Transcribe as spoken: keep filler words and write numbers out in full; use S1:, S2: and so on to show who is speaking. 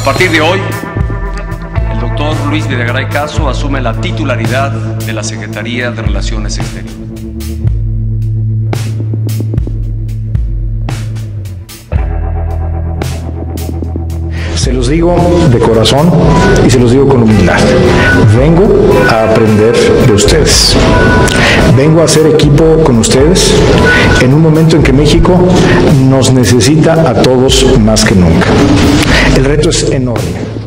S1: partir de hoy, el doctor Luis Videgaray Caso asume la titularidad de la Secretaría de Relaciones Exteriores.
S2: Se los digo de corazón y se los digo con humildad. Vengo a aprender de ustedes. Vengo a hacer equipo con ustedes en un momento en que México nos necesita a todos más que nunca. El reto es enorme.